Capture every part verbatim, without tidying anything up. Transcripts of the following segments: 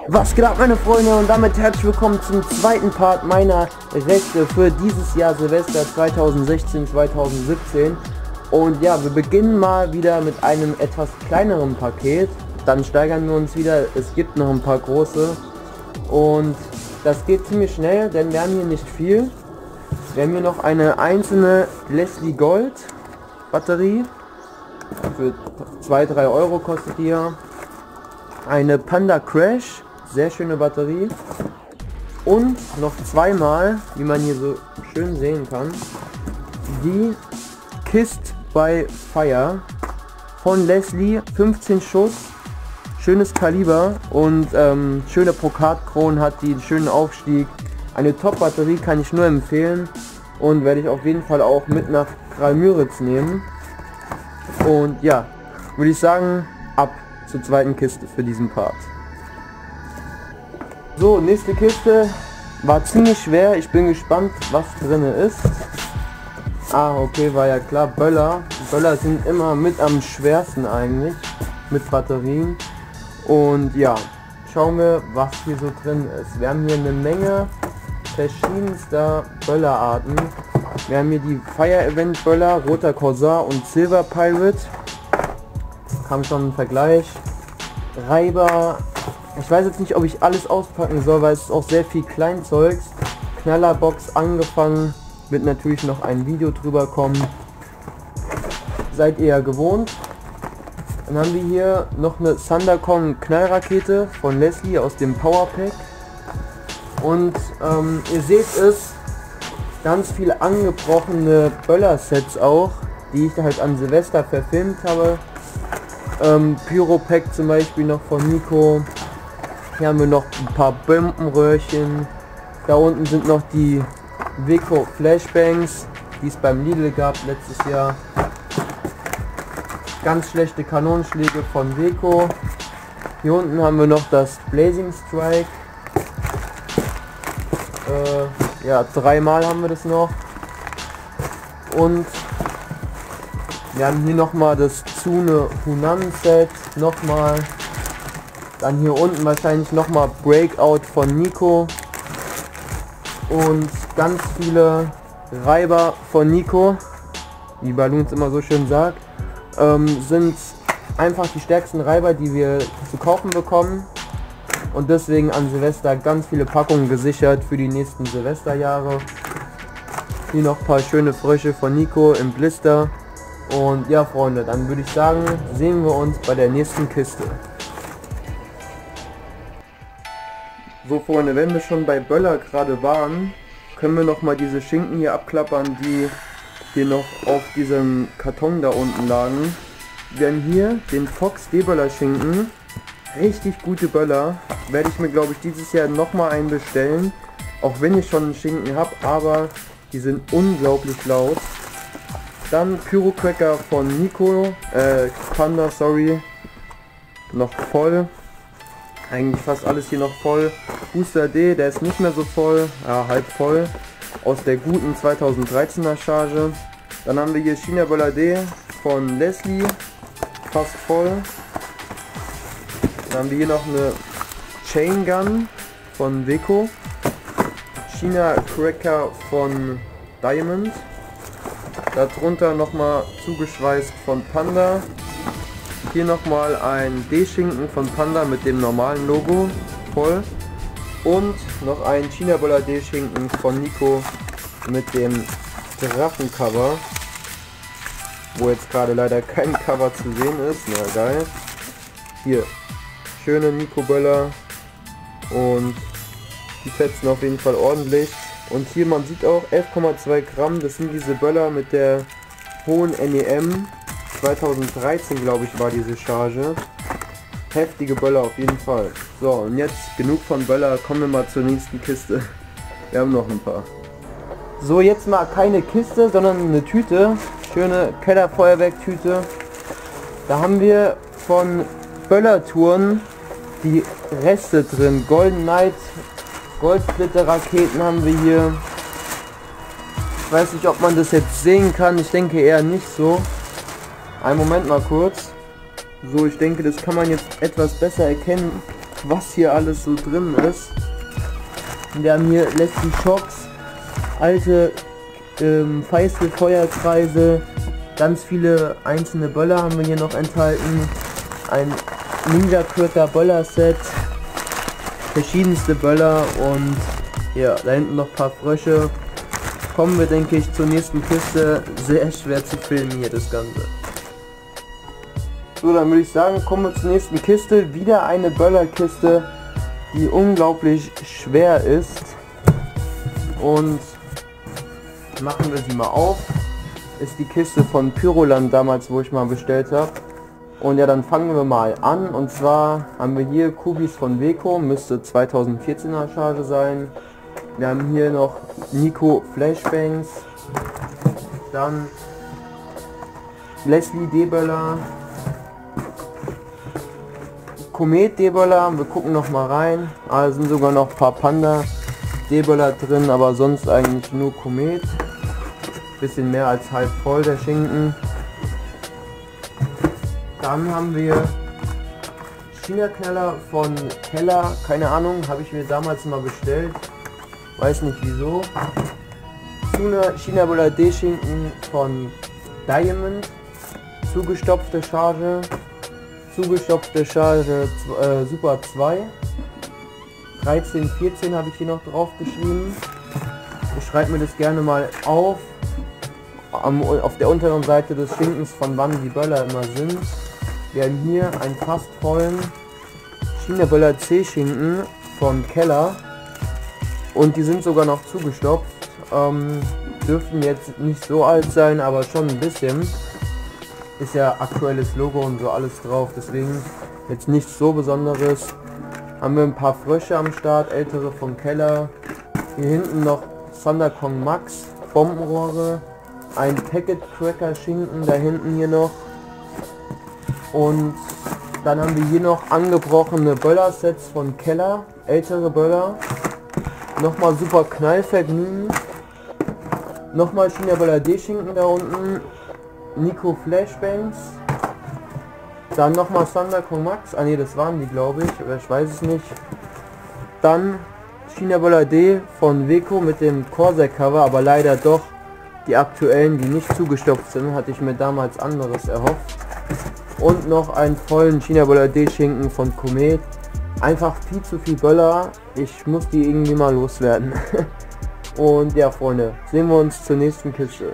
Was geht ab, meine Freunde, und damit herzlich willkommen zum zweiten Part meiner Rechte für dieses Jahr Silvester zweitausendsechzehn zweitausendsiebzehn. Und ja, wir beginnen mal wieder mit einem etwas kleineren Paket, dann steigern wir uns wieder, es gibt noch ein paar große und das geht ziemlich schnell, denn wir haben hier nicht viel. Wir haben hier noch eine einzelne Leslie Gold Batterie, für zwei bis drei Euro kostet die ja. Eine Panda Crash, sehr schöne Batterie, und noch zweimal, wie man hier so schön sehen kann, die Kist by Fire von Leslie, fünfzehn Schuss, schönes Kaliber und ähm, schöne Brokat-Kronen, hat die einen schönen Aufstieg. Eine Top-Batterie, kann ich nur empfehlen und werde ich auf jeden Fall auch mit nach Graal-Müritz nehmen. Und ja, würde ich sagen, ab zur zweiten Kiste für diesen Part. So, nächste Kiste war ziemlich schwer. Ich bin gespannt, was drin ist. Ah, okay, war ja klar. Böller. Böller sind immer mit am schwersten eigentlich mit Batterien. Und ja, schauen wir, was hier so drin ist. Wir haben hier eine Menge verschiedenster Böllerarten. Wir haben hier die Fire Event Böller, Roter Corsair und Silver Pirate. Kam schon ein Vergleich. Reiber. Ich weiß jetzt nicht, ob ich alles auspacken soll, weil es ist auch sehr viel Kleinzeugs. Knallerbox angefangen, wird natürlich noch ein Video drüber kommen. Seid ihr ja gewohnt. Dann haben wir hier noch eine Thundercon Knallrakete von Leslie aus dem Powerpack. Und ähm, ihr seht es, ganz viele angebrochene Böller-Sets auch, die ich halt an Silvester verfilmt habe. Ähm, Pyro-Pack zum Beispiel noch von Nico. Hier haben wir noch ein paar Bombenröhrchen. Da unten sind noch die Weco Flashbangs, die es beim Lidl gab letztes Jahr. Ganz schlechte Kanonenschläge von Weco. Hier unten haben wir noch das Blazing Strike. Äh, ja, dreimal haben wir das noch. Und wir haben hier nochmal das Tsune Hunan Set. Nochmal. Dann hier unten wahrscheinlich nochmal Breakout von Nico. Und ganz viele Reiber von Nico, wie Balloons immer so schön sagt. Ähm, sind einfach die stärksten Reiber, die wir zu kaufen bekommen. Und deswegen an Silvester ganz viele Packungen gesichert für die nächsten Silvesterjahre. Hier noch ein paar schöne Frösche von Nico im Blister. Und ja, Freunde, dann würde ich sagen, sehen wir uns bei der nächsten Kiste. So, Freunde, wenn wir schon bei Böller gerade waren, können wir noch mal diese Schinken hier abklappern, die hier noch auf diesem Karton da unten lagen. Wir haben hier den Fox D-Böller Schinken, richtig gute Böller, werde ich mir, glaube ich, dieses Jahr noch mal einen bestellen, auch wenn ich schon einen Schinken habe, aber die sind unglaublich laut. Dann Pyrocracker von Nico, äh, Panda, sorry, noch voll. Eigentlich fast alles hier noch voll. Booster D, der ist nicht mehr so voll, ja, halb voll. Aus der guten zweitausenddreizehner Charge. Dann haben wir hier China Böller D von Leslie, fast voll. Dann haben wir hier noch eine Chain Gun von Weco. China Cracker von Diamond. Darunter nochmal zugeschweißt von Panda. Hier nochmal ein D-Schinken von Panda mit dem normalen Logo, voll. Und noch ein China Böller D-Schinken von Nico mit dem Drachencover, wo jetzt gerade leider kein Cover zu sehen ist. Na geil. Hier, schöne Nico Böller und die fetzen auf jeden Fall ordentlich. Und hier, man sieht auch elf Komma zwei Gramm, das sind diese Böller mit der hohen N E M. zweitausenddreizehn, glaube ich, war diese Charge. Heftige Böller auf jeden Fall. So, und jetzt genug von Böller, kommen wir mal zur nächsten Kiste. Wir haben noch ein paar. So, jetzt mal keine Kiste, sondern eine Tüte. Schöne Kellerfeuerwerktüte. Da haben wir von Böllertouren die Reste drin. Golden Knight, Goldsplitter Raketen haben wir hier. Ich weiß nicht, ob man das jetzt sehen kann. Ich denke eher nicht so. Einen Moment mal kurz. So, ich denke, das kann man jetzt etwas besser erkennen. was hier alles so drin ist. Wir haben hier Leslie Shocks, alte ähm, Feistel Feuerkreise, ganz viele einzelne Böller haben wir hier noch enthalten, ein Ninja Cracker Böller Set, verschiedenste Böller und ja, da hinten noch ein paar Frösche. Kommen wir, denke ich, zur nächsten Kiste. Sehr schwer zu filmen hier das Ganze. So, dann würde ich sagen, kommen wir zur nächsten Kiste. Wieder eine Böllerkiste, die unglaublich schwer ist. Und machen wir sie mal auf. Ist die Kiste von Pyroland damals, wo ich mal bestellt habe. Und ja, dann fangen wir mal an. Und zwar haben wir hier Kubis von Weco, müsste zweitausendvierzehner Charge sein. Wir haben hier noch Nico Flashbangs, dann Leslie D-Böller, Komet D-Böller, wir gucken noch mal rein, ah, sind sogar noch ein paar Panda D-Böller drin, aber sonst eigentlich nur Komet, bisschen mehr als halb voll der Schinken. Dann haben wir China-Knaller von Keller, keine Ahnung, habe ich mir damals mal bestellt. Weiß nicht wieso. China Böller D-Schinken von Diamond. Zugestopfte Charge. Zugestopfte Charge äh, Super zwei. dreizehn, vierzehn habe ich hier noch drauf geschrieben. Ich schreibe mir das gerne mal auf. Am, auf der unteren Seite des Schinkens, von wann die Böller immer sind. Wir haben hier einen fast vollen China Böller C-Schinken von Keller. Und die sind sogar noch zugestopft, ähm, dürften jetzt nicht so alt sein, aber schon ein bisschen. Ist ja aktuelles Logo und so alles drauf, deswegen jetzt nichts so Besonderes. Haben wir ein paar Frösche am Start, ältere vom Keller. Hier hinten noch Thunderkong Max, Bombenrohre, ein Packet Cracker Schinken da hinten hier noch. Und dann haben wir hier noch angebrochene Böller-Sets von Keller, ältere Böller. Nochmal super Knallvergnügen. Nochmal China Böller D-Schinken da unten. Nico Flashbangs. Dann nochmal Thunderkong Max. Ah ne, das waren die, glaube ich. Oder ich weiß es nicht. Dann China Böller D von Weco mit dem Corsair Cover. Aber leider doch die aktuellen, die nicht zugestopft sind. Hatte ich mir damals anderes erhofft. Und noch einen vollen China Böller D-Schinken von Komet. Einfach viel zu viel Böller. Ich muss die irgendwie mal loswerden. Und ja, Freunde, sehen wir uns zur nächsten Kiste.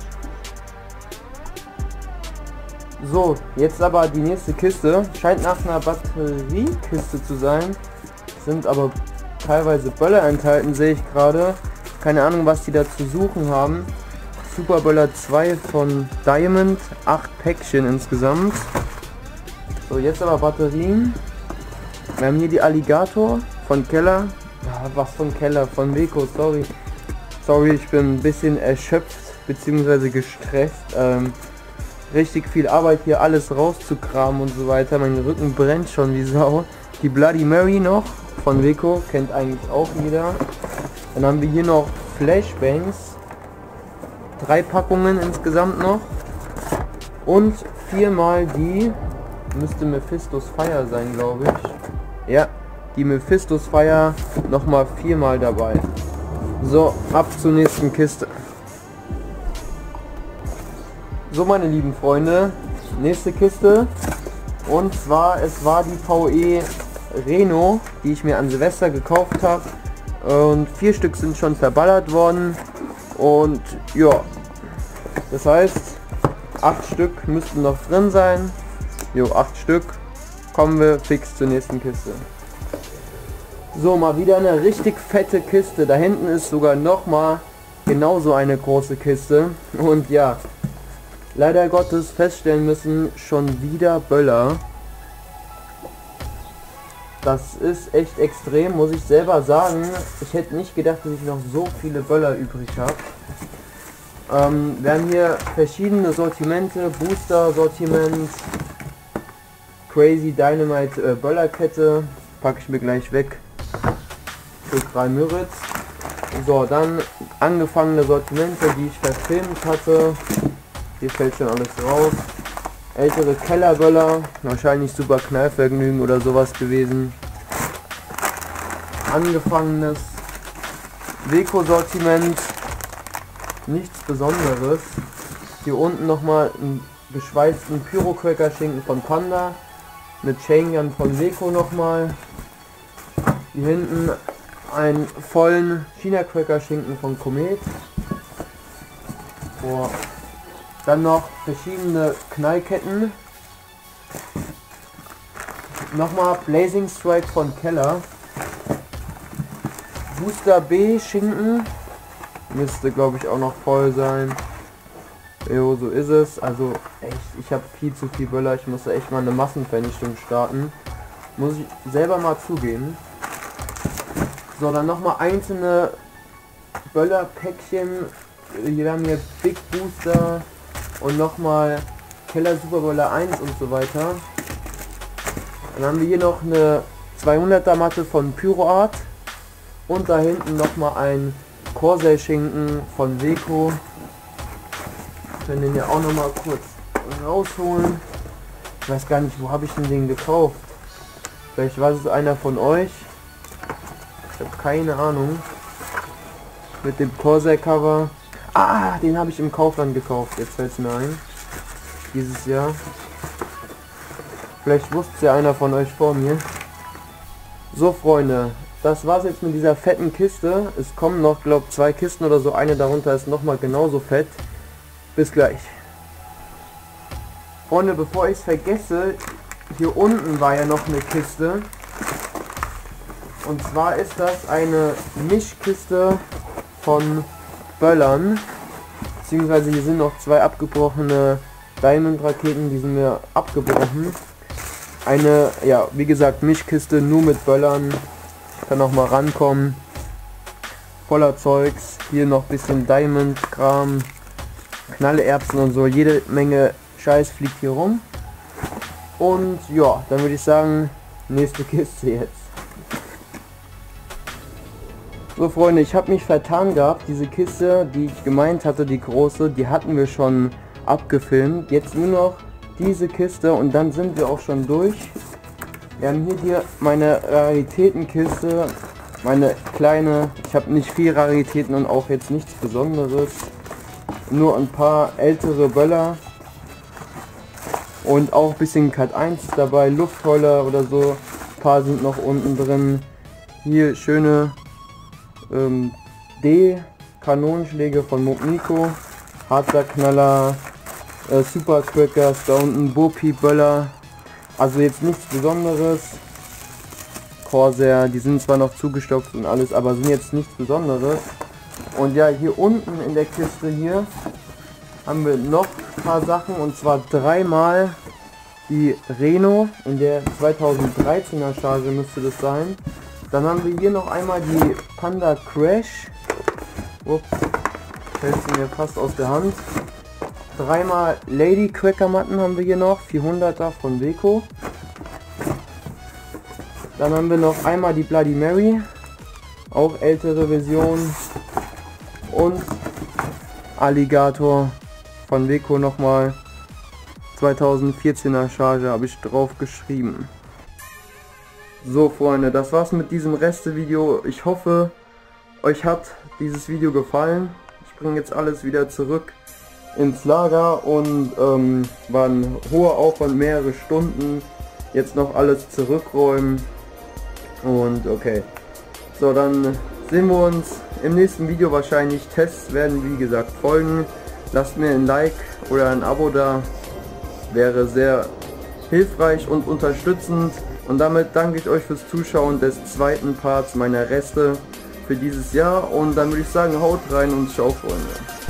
So, jetzt aber die nächste Kiste. Scheint nach einer Batteriekiste zu sein. Sind aber teilweise Böller enthalten, sehe ich gerade. Keine Ahnung, was die da zu suchen haben. Super Böller zwei von Diamond. acht Päckchen insgesamt. So, jetzt aber Batterien. Wir haben hier die Alligator von Keller. Ja, was von Keller? Von Weco, sorry. Sorry, ich bin ein bisschen erschöpft bzw. gestresst. Ähm, richtig viel Arbeit hier alles rauszukramen und so weiter. Mein Rücken brennt schon wie Sau. Die Bloody Mary noch von Weco, kennt eigentlich auch jeder. Dann haben wir hier noch Flashbangs. Drei Packungen insgesamt noch. Und viermal die, müsste Mephistos Fire sein, glaube ich. Ja, die Mephistos Fire nochmal viermal dabei. So, ab zur nächsten Kiste. So, meine lieben Freunde, nächste Kiste. Und zwar, es war die V E Reno, die ich mir an Silvester gekauft habe. Und vier Stück sind schon verballert worden. Und ja, das heißt, acht Stück müssten noch drin sein. Jo, acht Stück. Kommen wir fix zur nächsten Kiste. So, mal wieder eine richtig fette Kiste. Da hinten ist sogar noch mal genauso eine große Kiste. Und ja, leider Gottes feststellen müssen, schon wieder Böller. Das ist echt extrem, muss ich selber sagen. Ich hätte nicht gedacht, dass ich noch so viele Böller übrig habe. Ähm, wir haben hier verschiedene Sortimente, Booster-Sortiment, Crazy Dynamite äh, Böllerkette, packe ich mir gleich weg für drei Müritz. So, dann angefangene Sortimente, die ich verfilmt hatte. Hier fällt schon alles raus. Ältere Kellerböller, wahrscheinlich super Knallvergnügen oder sowas gewesen. angefangenes Weco-Sortiment. Nichts Besonderes. Hier unten nochmal einen geschweißten Pyro-Cracker-Schinken von Panda. Mit Chain Gun von Weco nochmal. Hier hinten einen vollen China-Cracker-Schinken von Komet. Boah. Dann noch verschiedene Knallketten. Nochmal Blazing Strike von Keller. Booster B Schinken. Müsste glaube ich auch noch voll sein. Jo, so ist es. Also echt, ich habe viel zu viel Böller. Ich muss da echt mal eine Massenvernichtung starten. Muss ich selber mal zugeben. So, dann nochmal einzelne Böller-Päckchen. Wir haben hier Big Booster und nochmal Keller Super Böller eins und so weiter. Dann haben wir hier noch eine zweihunderter Matte von Pyroart. Und da hinten nochmal ein Corsair Schinken von Weco. Wir können den ja auch noch mal kurz rausholen. Ich weiß gar nicht, wo habe ich denn den gekauft. Vielleicht war es einer von euch. Ich habe keine Ahnung. Mit dem Corsair Cover. Ah, den habe ich im Kaufland gekauft. Jetzt fällt es mir ein. Dieses Jahr. Vielleicht wusste es ja einer von euch vor mir. So Freunde, das war's jetzt mit dieser fetten Kiste. Es kommen noch, glaube ich, zwei Kisten oder so. Eine darunter ist noch mal genauso fett. Bis gleich. Freunde, bevor ich es vergesse, hier unten war ja noch eine Kiste. Und zwar ist das eine Mischkiste von Böllern. Beziehungsweise hier sind noch zwei abgebrochene Diamond-Raketen, die sind mir abgebrochen. Eine, ja, wie gesagt, Mischkiste nur mit Böllern. Ich kann noch mal rankommen. Voller Zeugs. Hier noch ein bisschen Diamond-Kram. Knalleerbsen und so. Jede Menge Scheiß fliegt hier rum. Und ja, dann würde ich sagen, nächste Kiste jetzt. So Freunde, ich habe mich vertan gehabt. Diese Kiste, die ich gemeint hatte, die große, die hatten wir schon abgefilmt. Jetzt nur noch diese Kiste und dann sind wir auch schon durch. Wir haben hier die, meine Raritätenkiste, meine kleine. Ich habe nicht viel Raritäten und auch jetzt nichts Besonderes. Nur ein paar ältere Böller. Und auch ein bisschen Cut eins dabei, Luftheuler oder so. Ein paar sind noch unten drin. Hier schöne ähm, D-Kanonenschläge von Mokniko. Hardware-Knaller. Äh, Super Crackers, da unten Bopi Böller, also jetzt nichts Besonderes. Corsair, die sind zwar noch zugestopft und alles, aber sind jetzt nichts Besonderes. Und ja, hier unten in der Kiste hier haben wir noch ein paar Sachen, und zwar dreimal die Reno in der zweitausenddreizehner Charge müsste das sein. Dann haben wir hier noch einmal die Panda Crash. Ups, fällt sie mir fast aus der Hand. Dreimal Lady Cracker Matten haben wir hier noch, vierhunderter von Weco. Dann haben wir noch einmal die Bloody Mary, auch ältere Version. Und Alligator von Weco nochmal, zweitausendvierzehner Charge habe ich drauf geschrieben. So Freunde, das war's mit diesem Reste-Video. Ich hoffe, euch hat dieses Video gefallen. Ich bringe jetzt alles wieder zurück ins Lager und ähm, war ein hoher Aufwand, mehrere Stunden. Jetzt noch alles zurückräumen und okay. So, dann sehen wir uns im nächsten Video wahrscheinlich. Tests werden wie gesagt folgen. Lasst mir ein Like oder ein Abo da. Wäre sehr hilfreich und unterstützend. Und damit danke ich euch fürs Zuschauen des zweiten Parts meiner Reste für dieses Jahr. Und dann würde ich sagen, haut rein und ciao Freunde.